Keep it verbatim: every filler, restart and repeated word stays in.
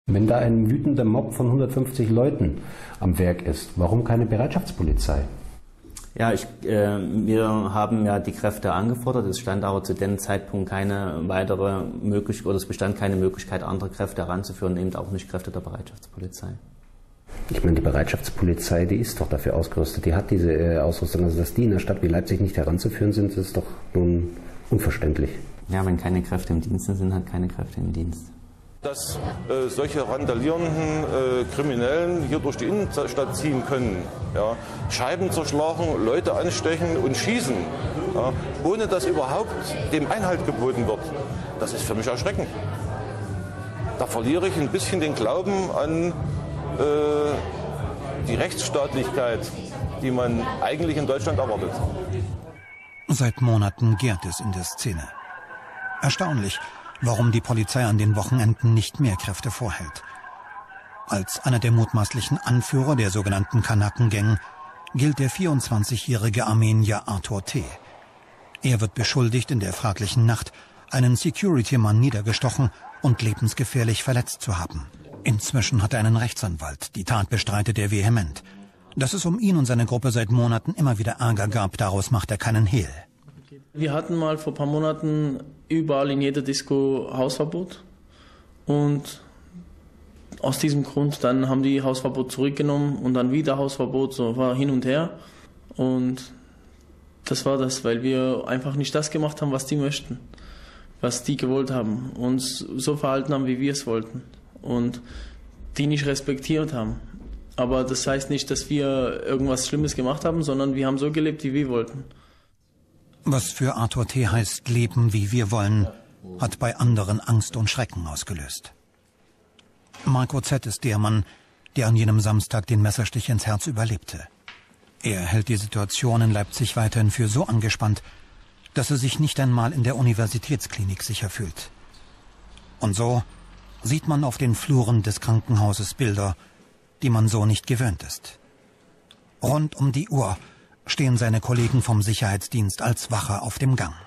Wenn da ein wütender Mob von hundertfünfzig Leuten am Werk ist, warum keine Bereitschaftspolizei? Ja, ich, äh, wir haben ja die Kräfte angefordert. Es stand aber zu dem Zeitpunkt keine weitere Möglichkeit, oder es bestand keine Möglichkeit, andere Kräfte heranzuführen, eben auch nicht Kräfte der Bereitschaftspolizei. Ich meine, die Bereitschaftspolizei, die ist doch dafür ausgerüstet. Die hat diese äh, Ausrüstung. Also, dass die in einer Stadt wie Leipzig nicht heranzuführen sind, ist doch nun unverständlich. Ja, wenn keine Kräfte im Dienst sind, sind halt keine Kräfte im Dienst. Dass äh, solche randalierenden äh, Kriminellen hier durch die Innenstadt ziehen können, ja, Scheiben zerschlagen, Leute anstechen und schießen, ja, ohne dass überhaupt dem Einhalt geboten wird, das ist für mich erschreckend. Da verliere ich ein bisschen den Glauben an äh, die Rechtsstaatlichkeit, die man eigentlich in Deutschland erwartet. Seit Monaten gärt es in der Szene. Erstaunlich, warum die Polizei an den Wochenenden nicht mehr Kräfte vorhält. Als einer der mutmaßlichen Anführer der sogenannten Kanaken-Gang gilt der vierundzwanzigjährige Armenier Arthur T. Er wird beschuldigt, in der fraglichen Nacht einen Security-Mann niedergestochen und lebensgefährlich verletzt zu haben. Inzwischen hat er einen Rechtsanwalt. Die Tat bestreitet er vehement. Dass es um ihn und seine Gruppe seit Monaten immer wieder Ärger gab, daraus macht er keinen Hehl. Wir hatten mal vor ein paar Monaten überall in jeder Disco Hausverbot und aus diesem Grund dann haben die Hausverbot zurückgenommen und dann wieder Hausverbot, so war hin und her und das war das, weil wir einfach nicht das gemacht haben, was die möchten, was die gewollt haben, uns so verhalten haben, wie wir es wollten und die nicht respektiert haben. Aber das heißt nicht, dass wir irgendwas Schlimmes gemacht haben, sondern wir haben so gelebt, wie wir wollten. Was für Arthur T. heißt, leben wie wir wollen, hat bei anderen Angst und Schrecken ausgelöst. Marco Z. ist der Mann, der an jenem Samstag den Messerstich ins Herz überlebte. Er hält die Situation in Leipzig weiterhin für so angespannt, dass er sich nicht einmal in der Universitätsklinik sicher fühlt. Und so sieht man auf den Fluren des Krankenhauses Bilder, die man so nicht gewöhnt ist. Rund um die Uhr stehen seine Kollegen vom Sicherheitsdienst als Wache auf dem Gang.